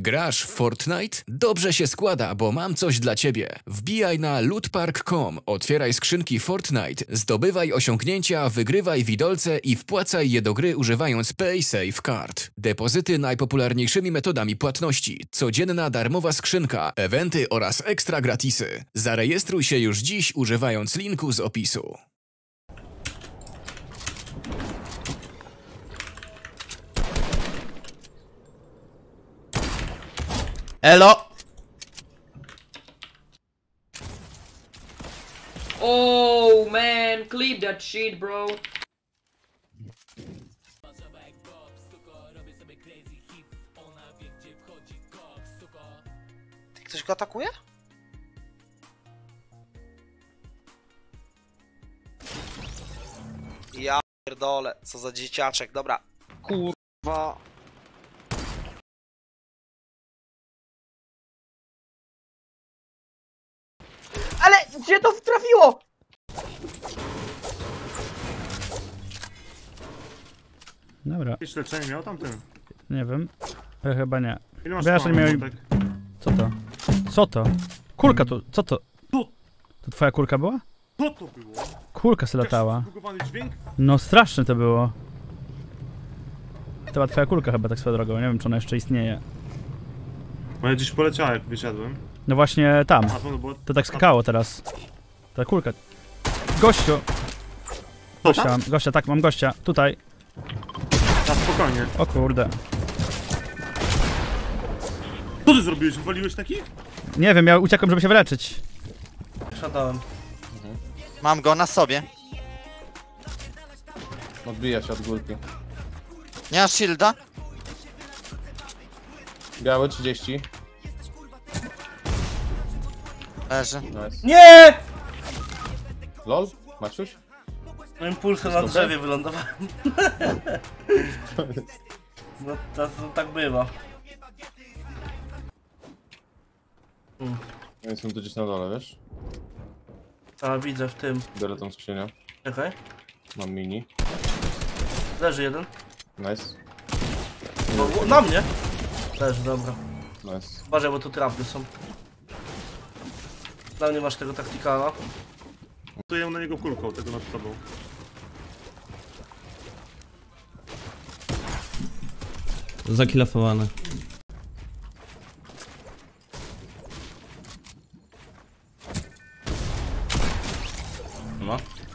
Grasz w Fortnite? Dobrze się składa, bo mam coś dla ciebie. Wbijaj na lootpark.com, otwieraj skrzynki Fortnite, zdobywaj osiągnięcia, wygrywaj widolce i wpłacaj je do gry używając PaySafeCard. Depozyty najpopularniejszymi metodami płatności, codzienna darmowa skrzynka, eventy oraz ekstra gratisy. Zarejestruj się już dziś używając linku z opisu. Elo! Oh man, clip that shit, bro. Ktoś go atakuje? Ja pierdolę, co za dzieciaczek, dobra. Kurwa. Ale gdzie to trafiło? Dobra, Jakieś leczenie miał tamten? nie wiem. Chyba nie. Ile masz Wiesz, nie miałem... tak? Co to? Co to? Kulka tu, co to? Co? To twoja kulka była? Co to było? Kulka se latała. Zbugowany dźwięk? No straszne to było. To była twoja kulka chyba tak swoją drogą, nie wiem czy ona jeszcze istnieje. Moja gdzieś poleciała jak wysiadłem. No właśnie tam. A to było... To tak skakało teraz. Ta kulka. Gościu! Gościa, tak, mam gościa. Tutaj. Na spokojnie. O kurde. Co ty zrobiłeś? Wywaliłeś taki? Nie wiem, ja uciekłem, żeby się wyleczyć. Szadałem. Mam go na sobie. Odbija się od górki. Nie masz shielda? Biały 30. Leży. Nice. Nie! LOL? Maciuś? Moim pulsem na drzewie wylądowałem. No to tak bywa. Ja jestem tu gdzieś na dole, wiesz? A widzę w tym. Biorę tą skrzynię. Czekaj. Mam mini. Leży jeden. Nice. O, na mnie! Leży, dobra. Nice. Uważaj, bo tu trapy są. Dla mnie masz tego taktikala. Montuję na niego kulką, tego nad tobą. Zakilofowane. No.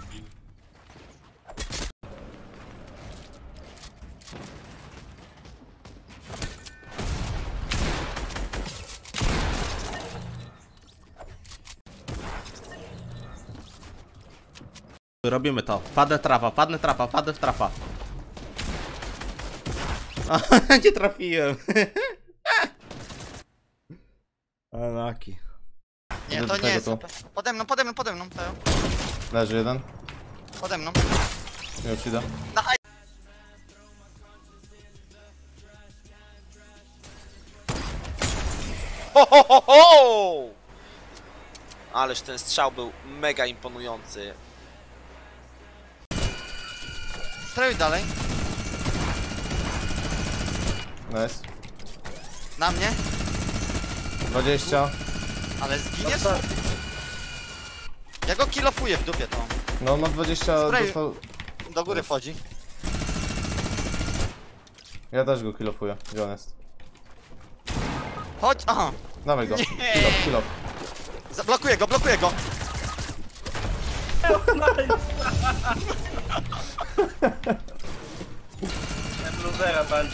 Robimy to. Padnę trapa, padnę trapa, padnę w trapa. Nie trafiłem. Alaki. Nie, to nie jest. Pode mną, Teo. Leży jeden. Pode mną. Już idę. Ho, ho, ho, ho! Ależ ten strzał był mega imponujący. Strojuj dalej. Nice. Na mnie. 20. Ale zginiesz? Ja go kilofuję w dupie to. No ma 20. Spray. Dostał... Do góry wchodzi. Ja też go kilofuję. Gdzie on jest? Chodź, aha. Dawaj go. Nie. Kill Blokuję go, blokuję go. Luzera tańczy.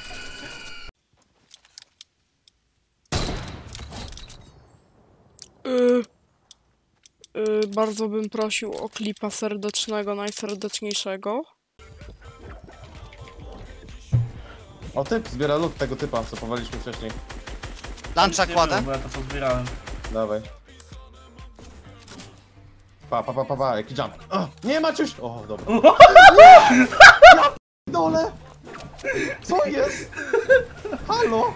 Bardzo bym prosił o klipa serdecznego, najserdeczniejszego. O, typ zbiera lód tego typa, co powaliśmy wcześniej. Lancza kładę. Bo ja to pozbierałem. Dawaj. Pa, jaki jump. Nie, Maciuś! O, dobra. Nie! Ja dole! Co jest? Halo?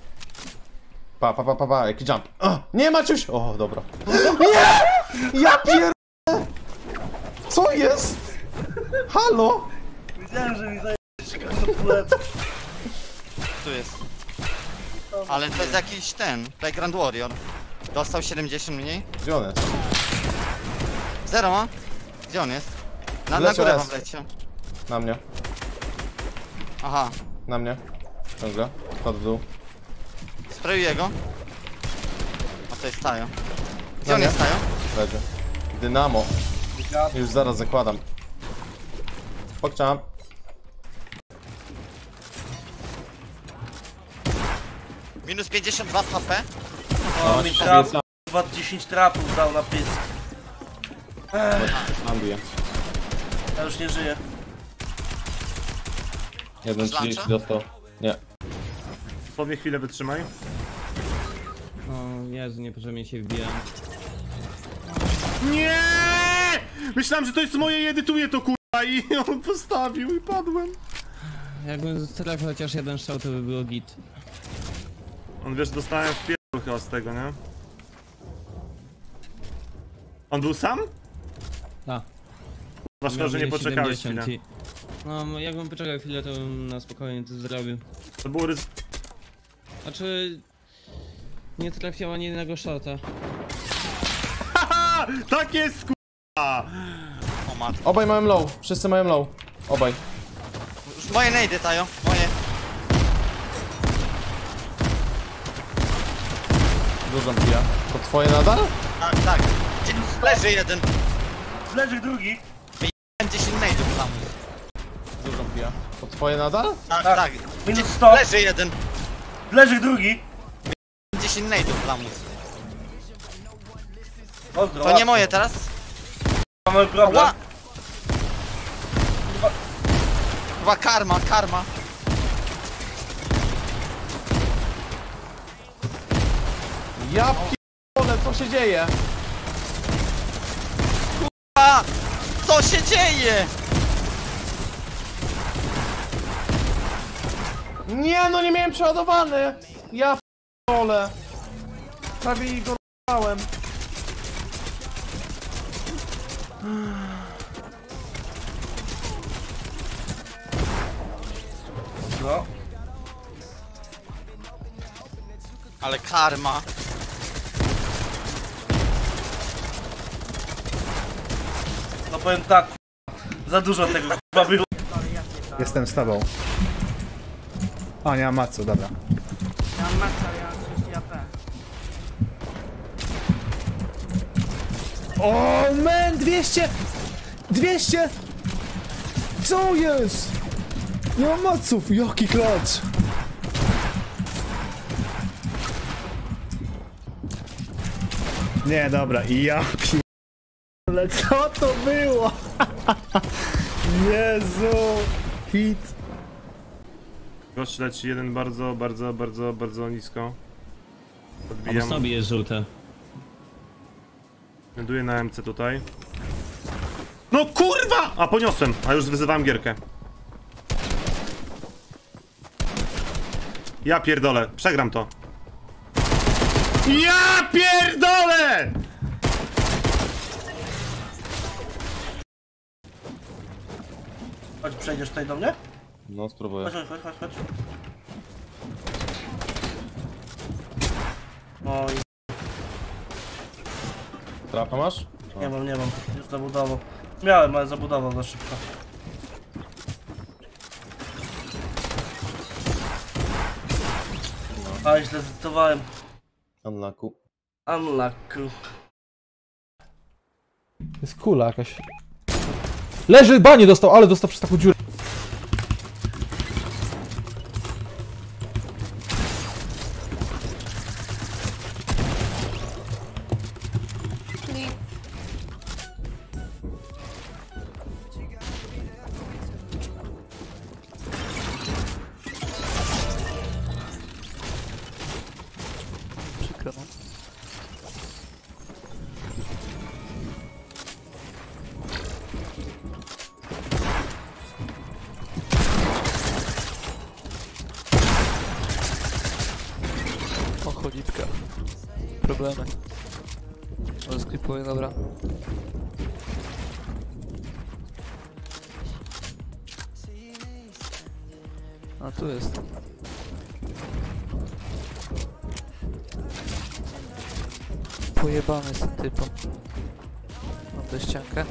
Pa, jaki jump. Nie, Maciuś! O, dobra. Nie! Ja pierdolę! Co jest? Halo? Wiedziałem, że mi zajęło. Tu jest. Ale to jest jakiś ten, Playground Warrior. Dostał 70 mniej. Gdzie on jest? Zero ma? Gdzie on jest? Na Wleciał górę S. wam leciał. Na mnie. Aha, Na mnie. Ciągle. Chodź w dół. sprayuję go. A to jest Tajo. Gdzie Na on mnie? jest Tajo? Leży. Dynamo. Już zaraz zakładam. Pokczam. Minus 52 HP. O, mi trap, chyba 10 trapów dał na pysk. Mam bije. Ja już nie żyję. Jeden Zlancza? 30 dostał. Nie. Sobie chwilę wytrzymaj. O Jezu, niepotrzebnie się wbijam. Nie! Myślałem, że to jest moje i edytuję to kurwa i on postawił i padłem. Jakbym trafił chociaż jeden strzał, to by było git. On wiesz, dostałem w pierdol chyba z tego, nie? On był sam? Tak. Zwłaszcza, że nie poczekałeś chwilę. No, jakbym poczekał chwilę, to bym na spokojnie to zrobił. To było Znaczy... Nie trafiał ani jednego shota. Haha! Tak jest kurwa! O mat. Obaj mają low. Wszyscy mają low. Obaj. Już moje nejdy, Tajo. Moje. Dużo pija. To twoje nadal? Tak, tak. Leży jeden. Leży drugi. 10 nejdów tam. Dużo pija. To twoje nadal? Tak, tak. Minus 100. Leży jeden. Leży drugi. 10 nejdów tam. Pozdro. To nie moje teraz? Mamy problem. Ła! Chyba karma. Ja p***ole, co się dzieje? A! Co się dzieje? Nie, no nie miałem przeładowany! Ja p***ole. Prawie go dałem. No. Ale karma. No powiem tak, za dużo tego chyba było. Jestem z tobą. O, nie mam macu, dobra. Ja mam maca, ja mam 30 AP. O, man, 200! 200! Co jest? Nie mam maców, jaki klacz! Nie, dobra, i ja ale co to było? Jezu! Hit! Gość leci jeden bardzo nisko. Albo Odbijam. sobie jest żółte. Ląduję na MC tutaj. No kurwa! A poniosłem, a już wyzywałem gierkę. Ja pierdolę, przegram to. Ja pierdolę! Chodź, przejdziesz tutaj do mnie? No, spróbuję. Chodź. Oj, Trapa masz? nie mam. Już zabudował. Miałem, ale zabudował za szybko. A, źle zdytowałem. Unlucky. Unlucky. Jest kula jakaś. Leży, banie dostał, ale dostał przez taką dziurę. Przykro, no. O cholipka. Problemy. Ale sklipuję, dobra. A tu jest. Pojebany z tym typem. Mam tę ściankę.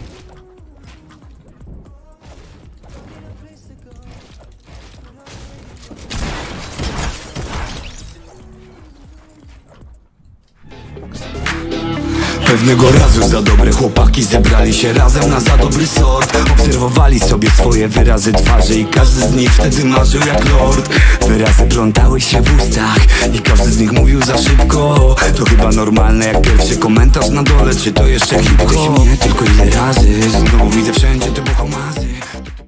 Pewnego razu za dobre chłopaki zebrali się razem na za dobry sort. Obserwowali sobie swoje wyrazy twarzy i każdy z nich wtedy marzył jak lord. Wyrazy plątały się w ustach i każdy z nich mówił za szybko. To chyba normalne jak pierwszy komentarz na dole, czy to jeszcze hip-hop? Nie tylko ile razy znowu widzę wszędzie te